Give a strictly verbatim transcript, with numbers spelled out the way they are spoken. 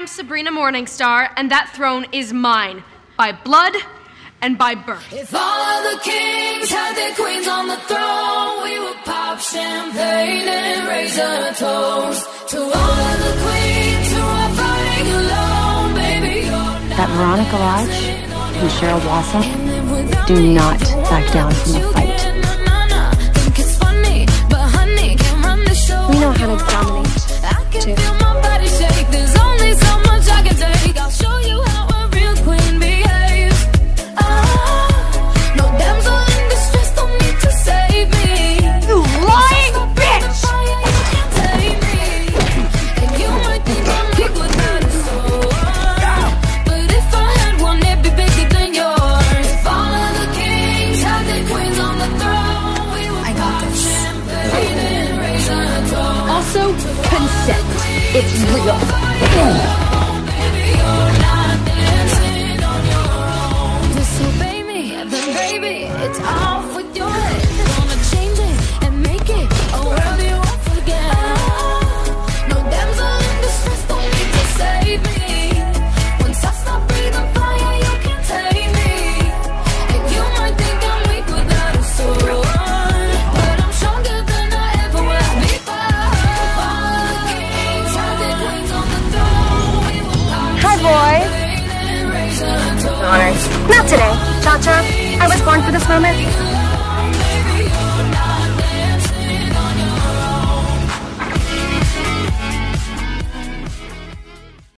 am Sabrina Morningstar, and that throne is mine, by blood and by birth. If all of the kings had their queens on the throne, we would pop champagne and raise a toast to all of the queens who are fighting alone, baby. That Veronica Lodge and Cheryl Blossom do not back down from the fight. We know how to dominate, too. There's only so much I can take. I'll show you how a real queen behaves. No damsel in distress, don't need to save me. You lying bitch! And you might think I'm weak without a sword, but if I had one, it'd be bigger than yours. If all of the kings had their queens on the throne, we would pop champagne and raise a toast. Also, consent. It's real. Disobey me, then baby, it's off with your head. Gonna change it and make it a world you won't forget. No damsel in distress, don't need to save me. Once I stop breathing fire, you can't take me. And you might think I'm weak without a sword, but I'm stronger than I ever was before. All the kings had their queens on the throne. We will pop Hi, boy. champagne and raise a toast. Honors. Not today. Cha-cha. I was born for this moment.